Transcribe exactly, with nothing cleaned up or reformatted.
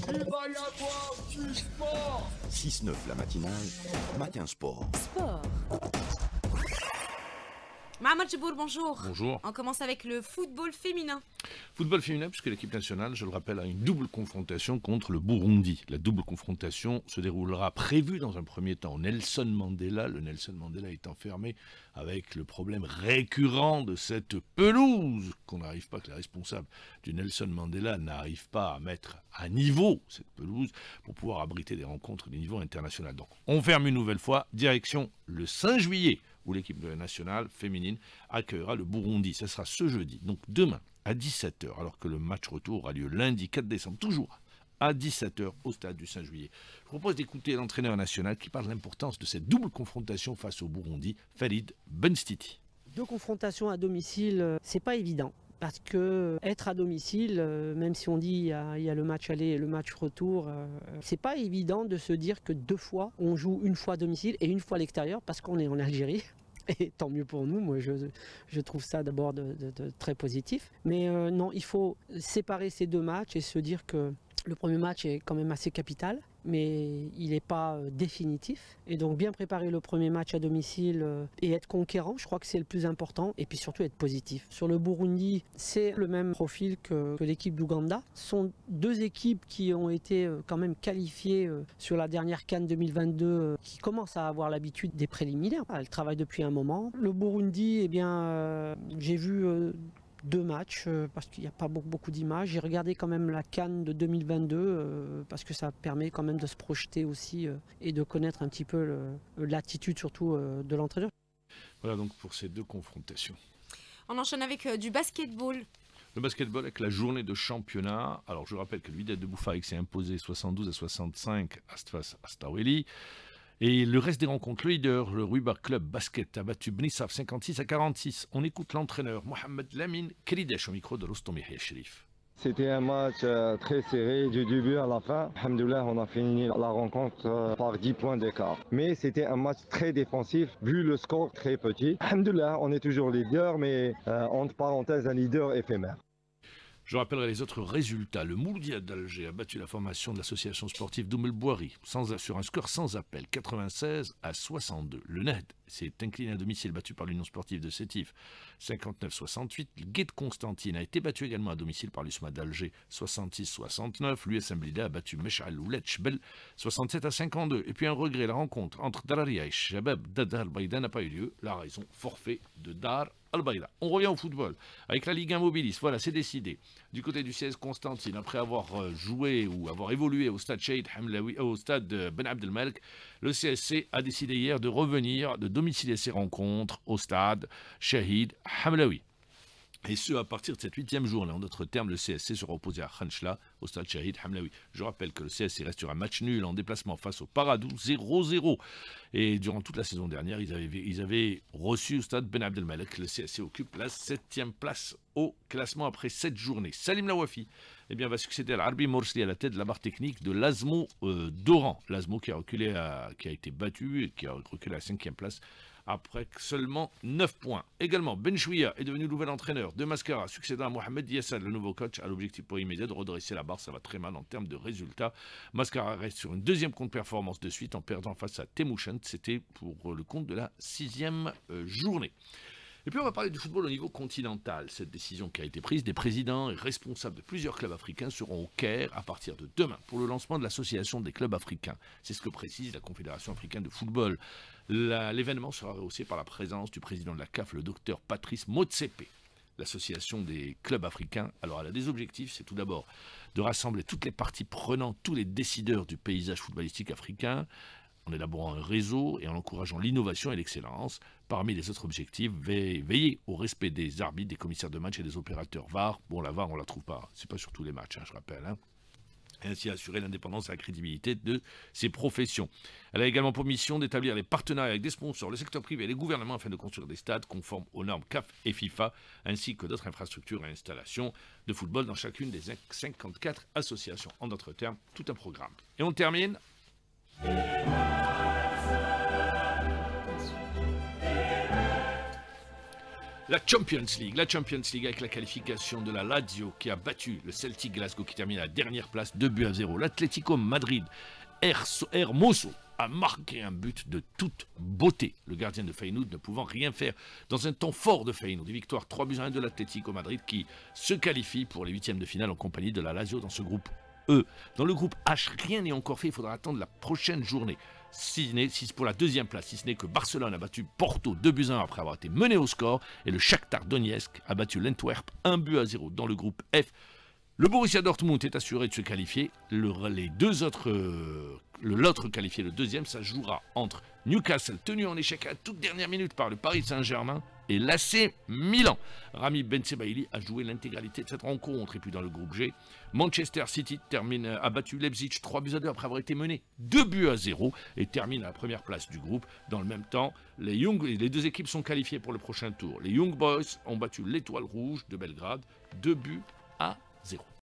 Il va y avoir du sport. six neuf la matinale, Matin Sport. Sport. Mohamed Jebour, bonjour. Bonjour. On commence avec le football féminin. Football féminin, puisque l'équipe nationale, je le rappelle, a une double confrontation contre le Burundi. La double confrontation se déroulera prévue dans un premier temps au Nelson Mandela. Le Nelson Mandela est enfermé avec le problème récurrent de cette pelouse qu'on n'arrive pas, que les responsables du Nelson Mandela n'arrivent pas à mettre à niveau cette pelouse pour pouvoir abriter des rencontres de niveau international. Donc on ferme une nouvelle fois, direction le cinq juillet, où l'équipe nationale féminine accueillera le Burundi. Ce sera ce jeudi, donc demain, à dix-sept heures, alors que le match retour aura lieu lundi quatre décembre, toujours à dix-sept heures au stade du cinq juillet. Je propose d'écouter l'entraîneur national qui parle de l'importance de cette double confrontation face au Burundi, Farid Benstiti. Deux confrontations à domicile, euh, c'est pas évident. Parce que être à domicile, euh, même si on dit il y, a, il y a le match aller et le match retour, euh, c'est pas évident de se dire que deux fois, on joue une fois à domicile et une fois à l'extérieur parce qu'on est en Algérie. Et tant mieux pour nous, moi je, je trouve ça d'abord de, de, de très positif. Mais euh, non, il faut séparer ces deux matchs et se dire que le premier match est quand même assez capital, mais il n'est pas euh, définitif. Et donc bien préparer le premier match à domicile euh, et être conquérant, je crois que c'est le plus important. Et puis surtout être positif. Sur le Burundi, c'est le même profil que, que l'équipe d'Ouganda. Ce sont deux équipes qui ont été euh, quand même qualifiées euh, sur la dernière CAN deux mille vingt-deux, euh, qui commencent à avoir l'habitude des préliminaires. Elles travaillent depuis un moment. Le Burundi, eh bien, euh, j'ai vu... Euh, deux matchs euh, parce qu'il n'y a pas beaucoup, beaucoup d'images. J'ai regardé quand même la CAN de deux mille vingt-deux euh, parce que ça permet quand même de se projeter aussi euh, et de connaître un petit peu le, l'attitude surtout euh, de l'entraîneur. Voilà donc pour ces deux confrontations. On enchaîne avec euh, du basketball. Le basketball avec la journée de championnat. Alors je rappelle que le Wydad de Boufarik s'est imposé soixante-douze à soixante-cinq face à Staweli. Et le reste des rencontres, le leader, le Ruba Club Basket, a battu Bnissaf cinquante-six à quarante-six. On écoute l'entraîneur Mohamed Lamine Keridesh au micro de Rostomi Sherif. C'était un match euh, très serré du début à la fin. Alhamdoulilah, on a fini la rencontre euh, par dix points d'écart. Mais c'était un match très défensif, vu le score très petit. Alhamdoulilah, on est toujours leader, mais euh, entre parenthèses, un leader éphémère. Je rappellerai les autres résultats. Le Mouloudia d'Alger a battu la formation de l'association sportive d'Oumel Bouari sans, sur un score sans appel, quatre-vingt-seize à soixante-deux. Le N E D s'est incliné à domicile, battu par l'Union sportive de Sétif, cinquante-neuf à soixante-huit. Le Guet de Constantine a été battu également à domicile par l'U S M A d'Alger, soixante-six à soixante-neuf. L'U S M Blida a battu Mesh'al Ouletchbel, soixante-sept à cinquante-deux. Et puis un regret, la rencontre entre Dararia et Shabab Dar al-Baïda n'a pas eu lieu. La raison, forfait de Dar al-Baïda. On revient au football avec la Ligue un Mobilis. Voilà, c'est décidé. Du côté du C S Constantine, après avoir joué ou avoir évolué au stade Shahid Hamlaoui, au stade Ben Abdelmalek, le C S C a décidé hier de revenir, de domicilier ses rencontres au stade Shahid Hamlaoui. Et ce, à partir de cette huitième journée. En d'autres termes, le C S C sera opposé à Khanchla au stade Shahid Hamlaoui. Je rappelle que le C S C reste sur un match nul en déplacement face au Paradou, zéro zéro. Et durant toute la saison dernière, ils avaient, ils avaient reçu au stade Ben Abdelmalek. Le C S C occupe la septième place au classement après sept journées. Salim Lawafi eh bien, va succéder à l'Arbi Morsli à la tête de la barre technique de l'Azmo euh, d'Oran. L'Azmo qui a, reculé à, qui a été battu et qui a reculé à la cinquième place après seulement neuf points. Également, Ben Chouia est devenu nouvel entraîneur de Mascara, succédant à Mohamed Yassad, le nouveau coach, à l'objectif pour immédiat de redresser la barre. Ça va très mal en termes de résultats. Mascara reste sur une deuxième contre-performance de suite en perdant face à Temouchent. C'était pour le compte de la sixième euh, journée. Et puis on va parler du football au niveau continental. Cette décision qui a été prise, des présidents et responsables de plusieurs clubs africains seront au Caire à partir de demain pour le lancement de l'association des clubs africains. C'est ce que précise la Confédération africaine de football. La, l'événement sera rehaussé par la présence du président de la C A F, le docteur Patrice Motsepe. L'association des clubs africains, alors elle a des objectifs, c'est tout d'abord de rassembler toutes les parties prenantes, tous les décideurs du paysage footballistique africain, en élaborant un réseau et en encourageant l'innovation et l'excellence. Parmi les autres objectifs, veiller au respect des arbitres, des commissaires de match et des opérateurs V A R. Bon, la V A R, on ne la trouve pas, c'est pas sur tous les matchs, hein, je rappelle. Hein. Et ainsi assurer l'indépendance et la crédibilité de ces professions. Elle a également pour mission d'établir les partenariats avec des sponsors, le secteur privé et les gouvernements afin de construire des stades conformes aux normes C A F et FIFA, ainsi que d'autres infrastructures et installations de football dans chacune des cinquante-quatre associations. En d'autres termes, tout un programme. Et on termine... La Champions League, la Champions League avec la qualification de la Lazio qui a battu le Celtic Glasgow qui termine à la dernière place, deux buts à zéro. L'Atlético Madrid, Hermoso a marqué un but de toute beauté. Le gardien de Feyenoord ne pouvant rien faire dans un temps fort de Feyenoord. Des victoires trois buts à un de l'Atlético Madrid qui se qualifie pour les huitièmes de finale en compagnie de la Lazio dans ce groupe E. Dans le groupe H, rien n'est encore fait, il faudra attendre la prochaine journée. Si, si pour la deuxième place, si ce n'est que Barcelone a battu Porto deux buts à un après avoir été mené au score, et le Shakhtar Donetsk a battu l'Antwerp un but à zéro dans le groupe F. Le Borussia Dortmund est assuré de se qualifier. Le, les deux autres, euh, l'autre qualifié, le deuxième, ça jouera entre Newcastle, tenu en échec à la toute dernière minute par le Paris Saint-Germain, et l'A C Milan. Rami Bensebaili a joué l'intégralité de cette rencontre. Et puis dans le groupe G, Manchester City termine, a battu Leipzig trois buts à deux après avoir été mené deux buts à zéro et termine à la première place du groupe. Dans le même temps, les, Young, les deux équipes sont qualifiées pour le prochain tour. Les Young Boys ont battu l'Étoile Rouge de Belgrade deux buts à zéro.